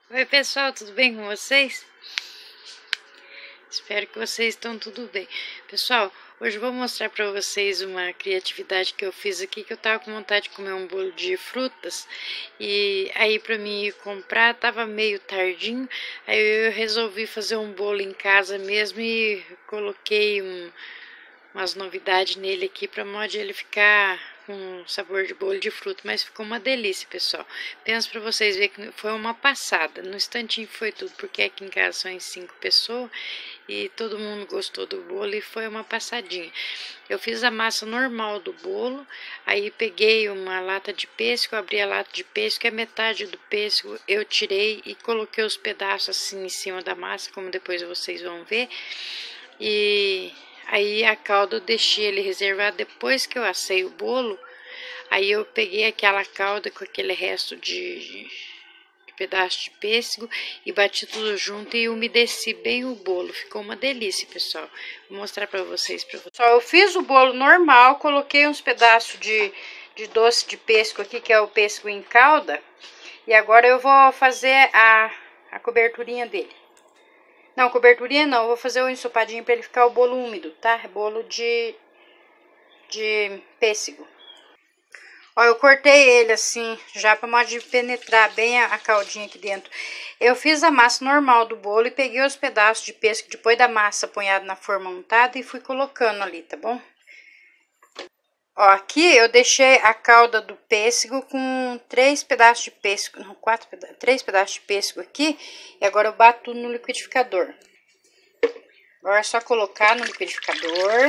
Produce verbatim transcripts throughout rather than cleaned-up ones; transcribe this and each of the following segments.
Oi pessoal, tudo bem com vocês? Espero que vocês estão tudo bem. Pessoal, hoje eu vou mostrar para vocês uma criatividade que eu fiz aqui, que eu tava com vontade de comer um bolo de frutas. E aí para mim ir comprar, tava meio tardinho, aí eu resolvi fazer um bolo em casa mesmo e coloquei um, umas novidades nele aqui para modo ele ficar com sabor de bolo de fruta, mas ficou uma delícia, pessoal. Penso para vocês verem que foi uma passada, no instantinho foi tudo, porque aqui em casa são em cinco pessoas e todo mundo gostou do bolo e foi uma passadinha. Eu fiz a massa normal do bolo, aí peguei uma lata de pêssego, abri a lata de pêssego, e a metade do pêssego eu tirei e coloquei os pedaços assim em cima da massa, como depois vocês vão ver. E aí a calda eu deixei ele reservado depois que eu assei o bolo. Aí eu peguei aquela calda com aquele resto de, de pedaço de pêssego e bati tudo junto e umedeci bem o bolo. Ficou uma delícia, pessoal. Vou mostrar para vocês. Pra vocês. Só eu fiz o bolo normal, coloquei uns pedaços de, de doce de pêssego aqui, que é o pêssego em calda. E agora eu vou fazer a, a coberturinha dele. Não, coberturinha não, eu vou fazer o ensopadinho para ele ficar o bolo úmido, tá? Bolo de, de pêssego. Ó, eu cortei ele assim, já para modo de penetrar bem a, a caldinha aqui dentro. Eu fiz a massa normal do bolo e peguei os pedaços de pêssego depois da massa apanhada na forma untada e fui colocando ali, tá bom? Ó, aqui eu deixei a calda do pêssego com três pedaços de pêssego, não, quatro pedaços, três pedaços de pêssego aqui. E agora eu bato tudo no liquidificador. Agora é só colocar no liquidificador.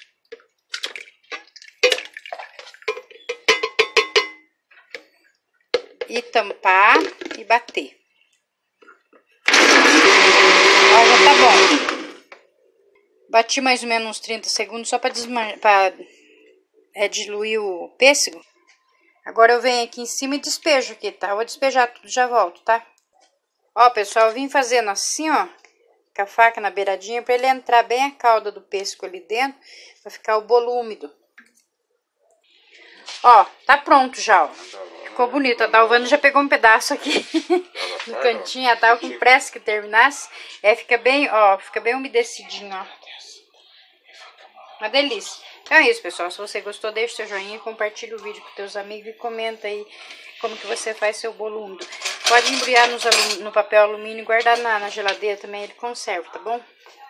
E tampar e bater. Ó, já tá bom. Bati mais ou menos uns trinta segundos só para desmanchar, para é, diluir o pêssego. Agora eu venho aqui em cima e despejo aqui, tá? Eu vou despejar tudo e já volto, tá? Ó, pessoal, eu vim fazendo assim, ó, com a faca na beiradinha, pra ele entrar bem a calda do pêssego ali dentro, pra ficar o bolo úmido. Ó, tá pronto já, ó. Ficou bonito. A Dalvana já pegou um pedaço aqui no cantinho, ela tava com pressa que terminasse. É, fica bem, ó, fica bem umedecidinho, ó. Uma delícia. Então é isso, pessoal. Se você gostou, deixa seu joinha, compartilha o vídeo com teus amigos e comenta aí como que você faz seu bolo úmido. Pode embrulhar nos no papel alumínio e guardar na, na geladeira também, ele conserva, tá bom?